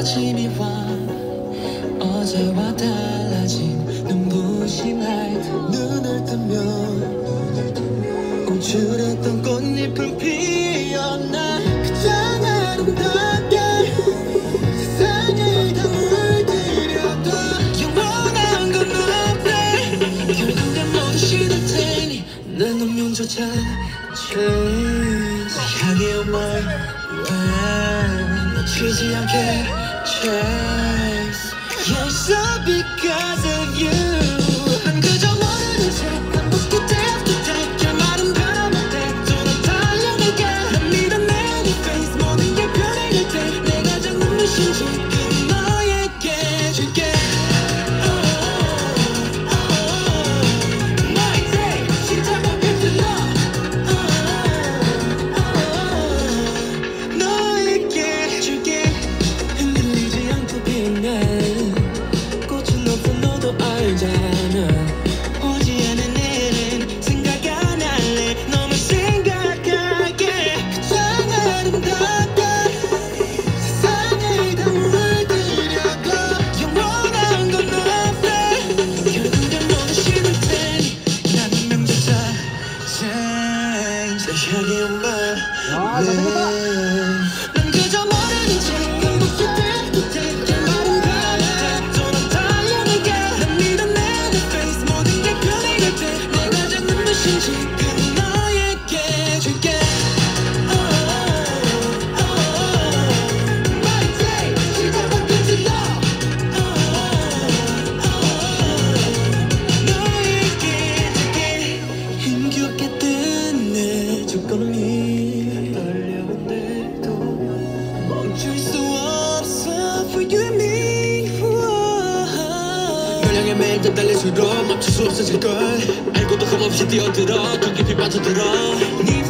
아침이 와 어제와 달라진 눈부심할 때 눈을 뜨면 움츠렸던 꽃잎은 피었나 그저 아름답게 세상을 다 물들여도 영원한 건 없네 결국엔 모두 식을 테니 난 운명조차 change 향해 온 my way 놓치지 않게 chase Yes, all because of you 난 그저 모르는 채 반복해 day after day 결말은 변함없대 또 난 달려나가 난 믿어 내 face 모든 게 변해갈 때 내가 저 눈부신 지금 너에게 줄게 향해 온 난 그저 모르는 채 반복해 day 결말은 변함없대 또 난 달려나가 난 믿어 내 face 모든 게 변해갈 때 내가 저 눈부신 지금 너에게 줄게 My day 시작부터 끝이 너에게 줄게 힘겹게 뜬 내 조건이 떨려온데도 멈출 수 없어 for you and me 널 향해 매일 더 달릴수록 멈출 수 없어질걸 알고도 흠없이 뛰어들어 더 깊이 빠져들어 네